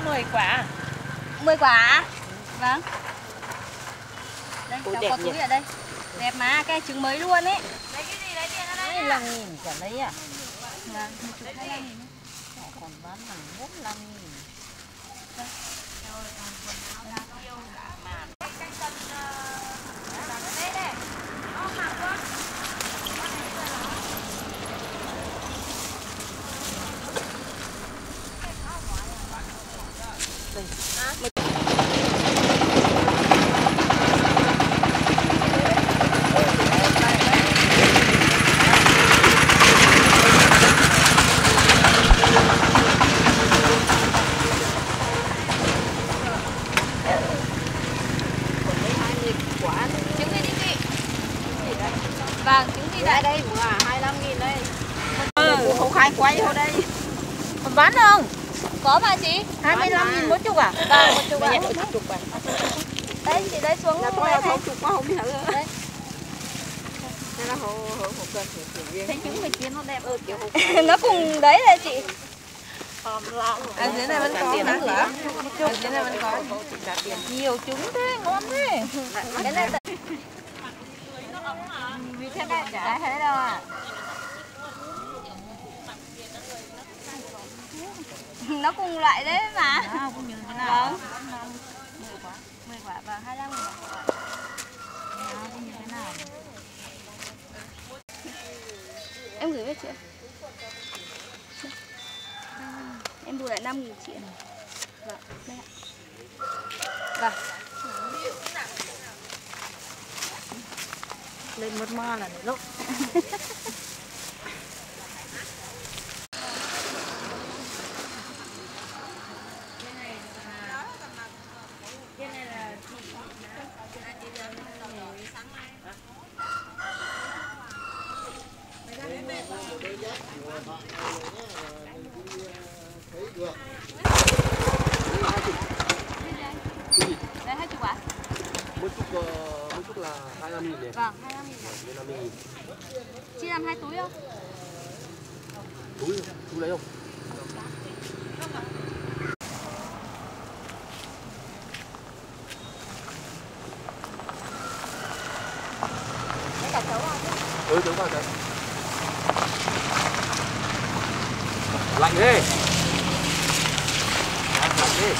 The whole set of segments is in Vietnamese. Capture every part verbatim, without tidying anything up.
mười quả. mười quả. Vâng. Đây, cháu có túi ở đây. Đẹp mà, cái trứng mới luôn ấy. Lấy cái gì lấy tiền ở đây? hai mươi lăm nghìn chả lấy à? Vâng, một chục hai mươi lăm nghìn. Họ còn bán bằng bốn mươi lăm nghìn. Đây. Rồi, còn quần áo đáng yêu cả màn. Cái canh tân đặt ở đây đây. Nó mặc luôn. Đây. À? Vâng, trứng gì đây? Đây mua hai mươi lăm nghìn đây. Ừ, không khai quay vô đây. Còn bán không? Có mà chị. hai mươi lăm nghìn một chục à? Vâng, một chục ạ. Một chục à? Đây, chị đây xuống. Là tôi là không chục quá không biết nữa. Đây. Đây là hồ hồ hồ cần hiểu thấy trứng mười chín nó đẹp ơi kiểu hồ. Nó cùng đấy là chị. Hòm lọ. Ở dưới này vẫn có nữa. Ở dưới này vẫn có. Nhiều trứng thế, ngon thế. Cái này vì thế này chả thấy đâu à. Nó cùng loại đấy mà. À, cũng như thế nào? Vâng. mười quả. mười quả và hai mươi lăm nghìn. À, cũng như thế nào? Em gửi với chị ạ. Em bù lại năm nghìn chị ạ. Vâng, đây ạ. Vâng. Lên mất ma là lúc. Đây hai chục quả. Mỗi chút mỗi chút là hai mươi lăm nghìn. Vâng, hai mươi lăm nghìn. năm mươi nghìn. Chị làm hai túi không? Túi túi lấy không? Lấy cả chấu vào chứ. Ừ, chấu vào đấy. Lạnh thế. Lạnh thế.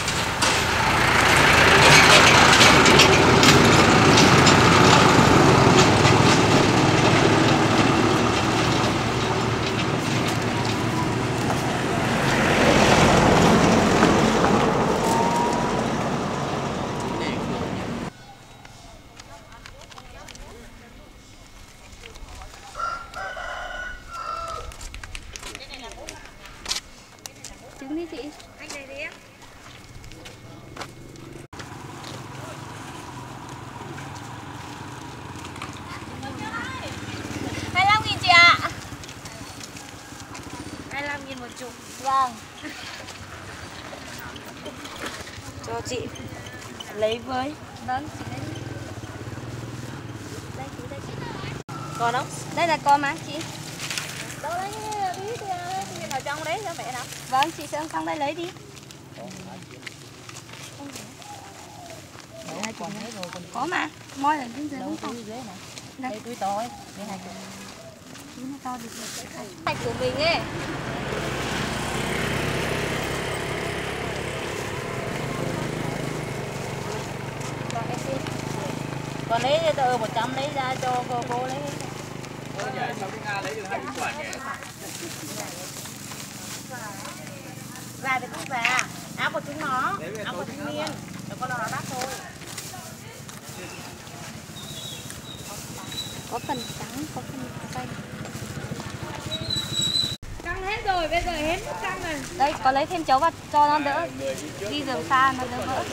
Trứng đi chị. Anh này đi em. hai mươi lăm nghìn chị ạ. hai mươi lăm nghìn một chục. Vâng. Cho chị lấy với. Vâng, chị lấy đi. Đây, chị đây chị. Còn không? Đây là con mà chị. Đâu đấy, đi thì vào trong đấy cho mẹ nào. Vâng, chị sẽ sang đây lấy đi. Đấy, còn thấy rồi còn Có mà. Moi ở bên dưới đâu cũng có. túi dưới này. Đây. Đây túi to ấy, đây hai túi. Túi nó to được. Sạch của mình ấy. Vâng, em xin. Còn lấy tờ một trăm lấy ra cho cô cô lấy. Ôi nhỉ, sao cái Nga lấy được hai mươi quả nhỉ? Già thì cũng già. Áo của chúng nó, áo của thanh niên. Để con nó đắt thôi. Có phần trắng, có phần xanh. Căng hết rồi, bây giờ hết mức căng rồi. Đây, có lấy thêm chấu vào cho nó đỡ. Đi đường xa nó đỡ vỡ.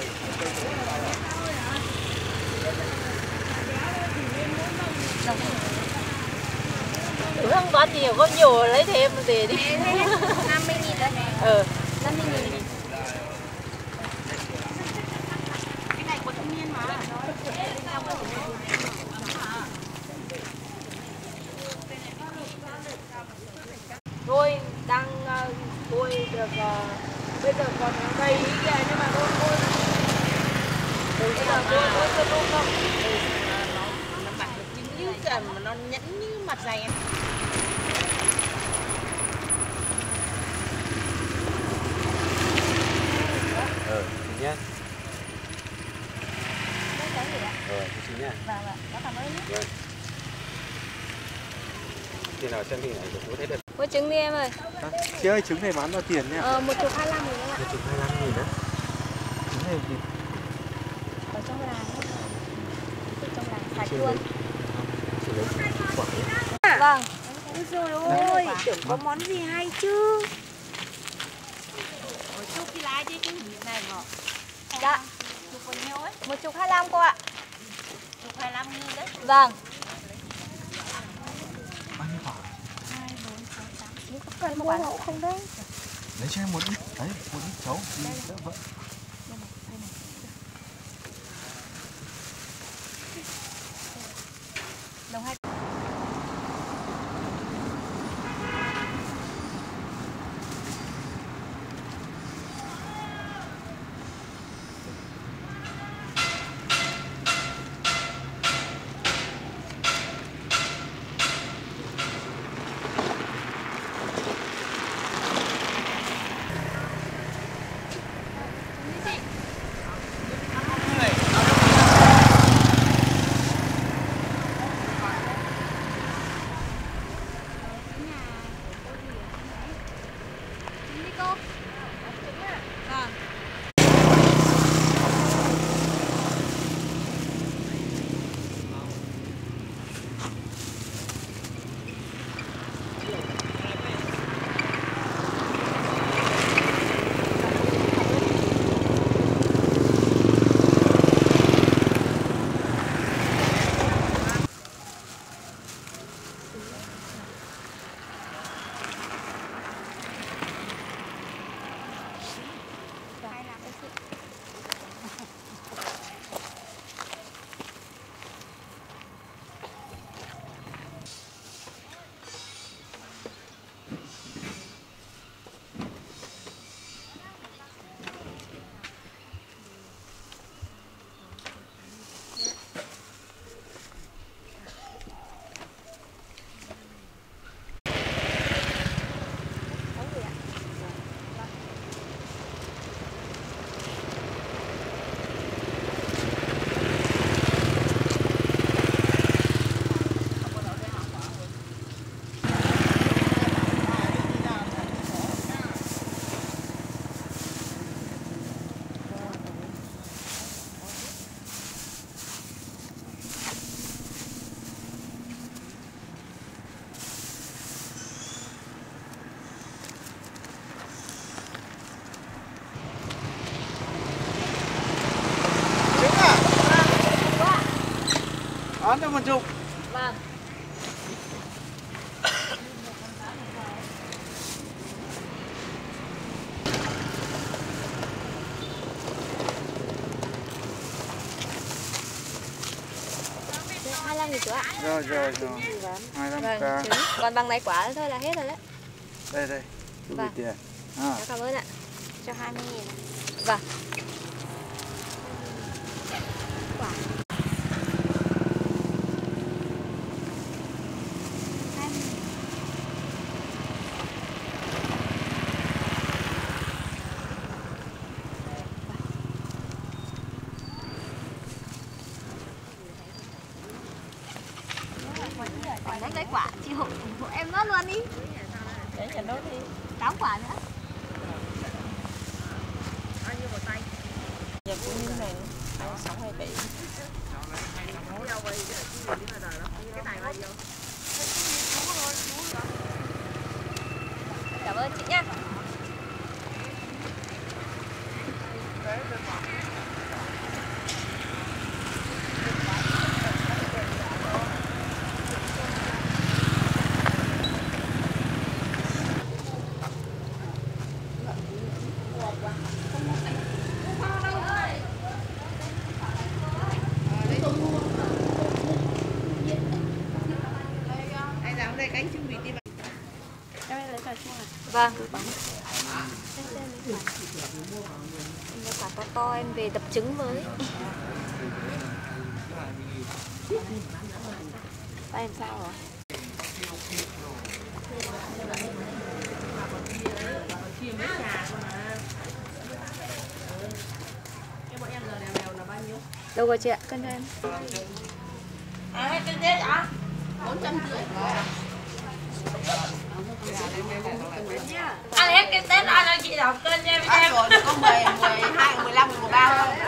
Rồi. Ừ, không có nhiều, có nhiều lấy thêm về đi. năm mươi nghìn đây. Ừ. năm mươi nghìn. Cái này của thanh niên mà. Tôi đang uh, tôi được uh, bây giờ còn đầy ý kìa, nhưng mà thôi thôi. Bây giờ thôi thôi thôi thôi không. Nó nó mặt nó chính như kìa, mà nó nhẫn như mặt dày em. Ờ, nhé. Cái gì ạ? Rồi, chị nha. Vâng vâng, nó cảm ơn nhé. Vâng. Khi nào xem hình này của chú thấy được. Mua trứng đi em ơi. À, chị ơi, trứng này bán bao tiền nhỉ? Ờ, một chục hai mươi lăm nghìn ạ. Một chục hai mươi lăm nghìn đó. Trứng này thì Ở trong làng ấy. Ở trong làng sạch chị luôn. lấy, chị lấy quả ấy. Vâng. Ôi trời ơi, tưởng có món gì hay chứ. Ôi chúc cái lá chứ cái này ngọt. Dạ. Chục bao nhiêu ấy? Một chục hai mươi lăm cô ạ. Chục hai mươi lăm nghìn đấy. Vâng. Bao nhiêu quả? hai, bốn, sáu, tám. Có cần mua hậu không đấy? Lấy cho em một ít. Đấy, một ít cháu. Đi đỡ vợ. Đây này, đây này. Đồng hai. Bán cho một chục. Vâng. hai mươi lăm nghìn chú ạ. Rồi rồi rồi. hai mươi lăm Vâng, k. trứng. Còn bằng này quả thôi là hết rồi đấy. Đây đây. Chú Vâng. gửi tiền. À. Cháu cảm ơn ạ. Cho hai mươi nghìn. Vâng. Quả. Quả đấy cái quả chị hộ ủng hộ em nó luôn đi. Đấy nhà nó đi. Tám quả nữa. Bao nhiêu một tay? Nhà cô như này hai sáu hai bảy. Cảm ơn chị nhá. Anh dám đây cánh trưng vịt đi. Em lấy cà chua à? Vâng. Mua quả to to em về tập trứng với. Tay làm sao rồi? Đâu rồi chị ạ? Cân cho em. À, hết cân thế hả? bốn trăm rưỡi. Ăn hết cái Tết ăn cho chị đọc cân cho em. Hết rồi, có mười, mười hai, mười lăm, mười ba thôi.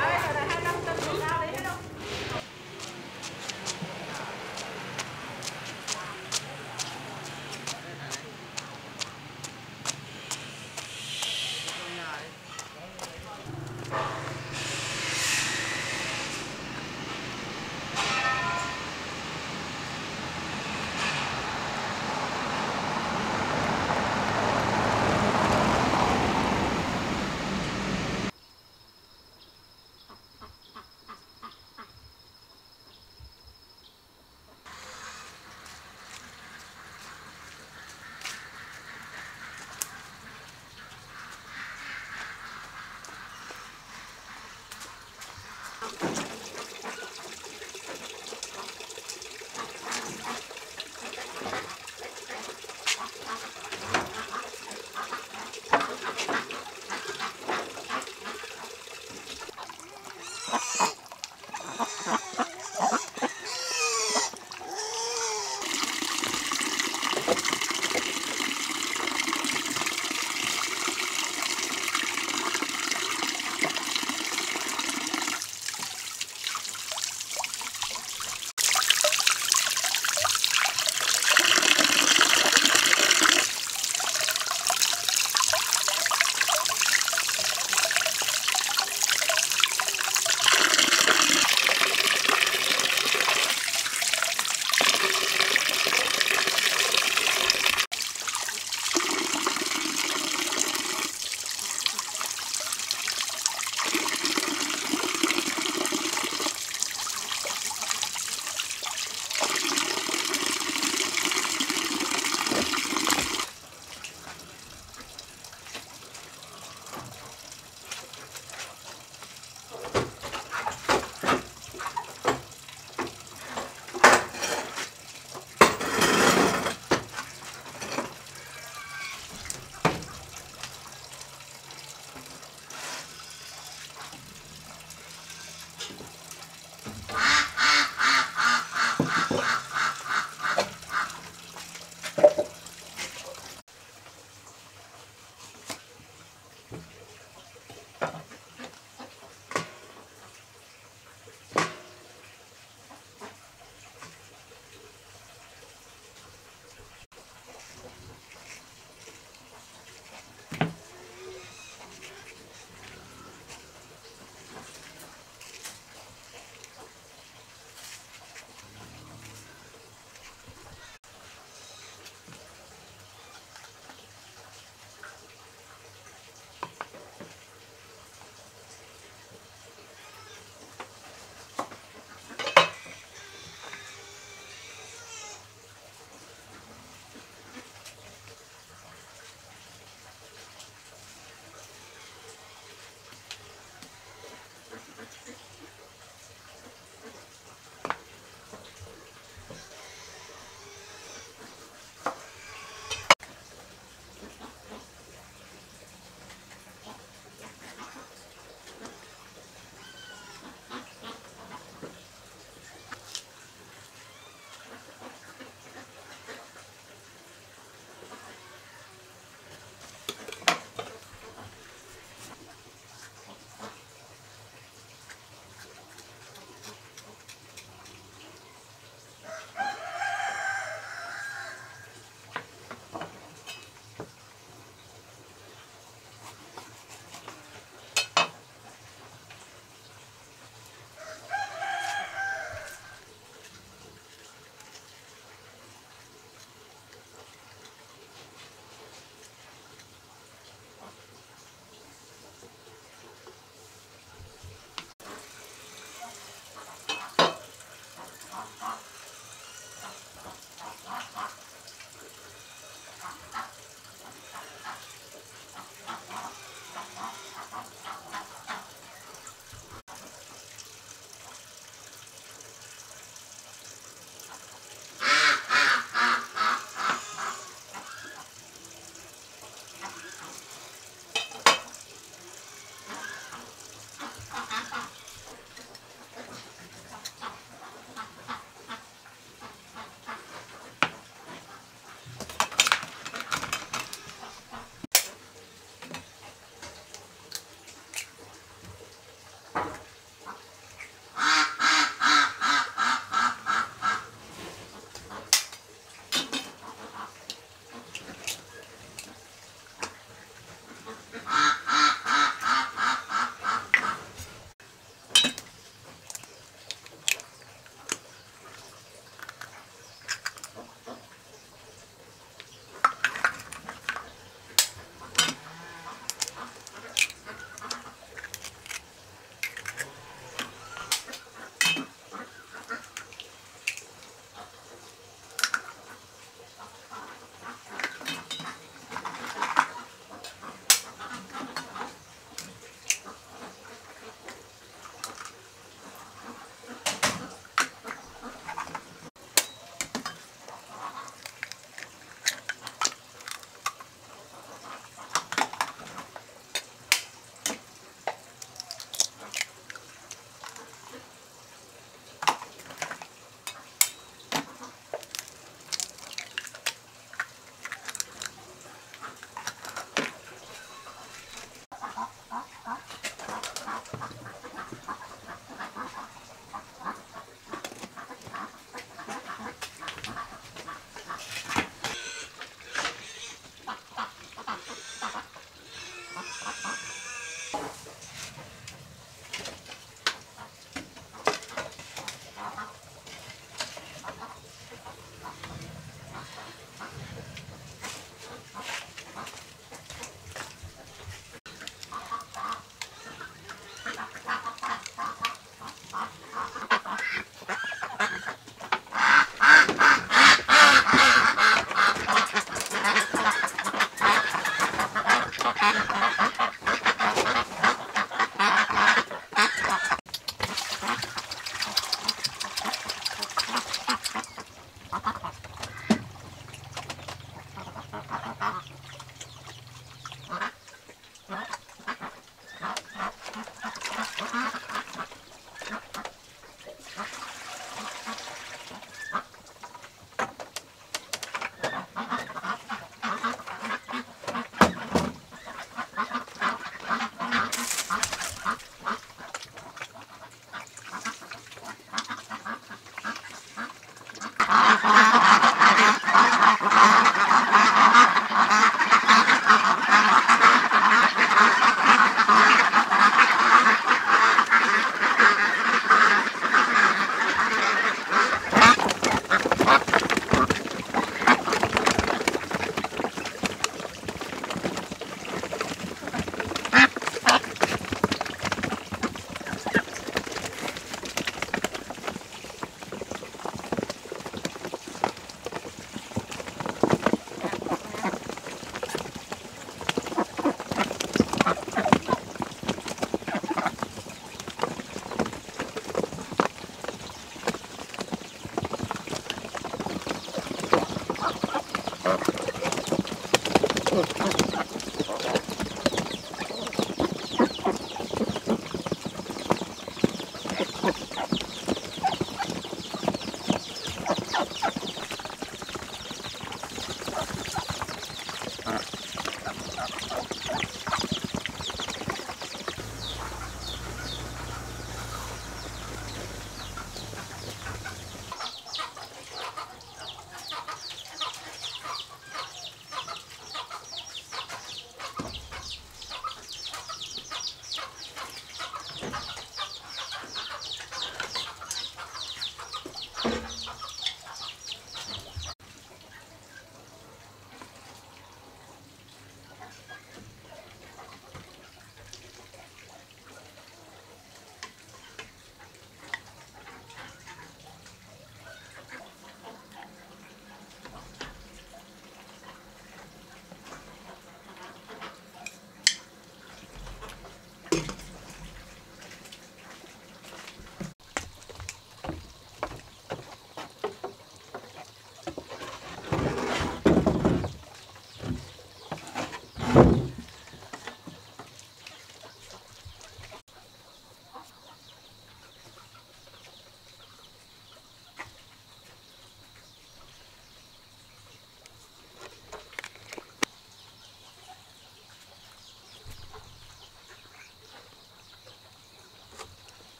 Hãy subscribe cho kênh Ghiền Mì Gõ để không bỏ lỡ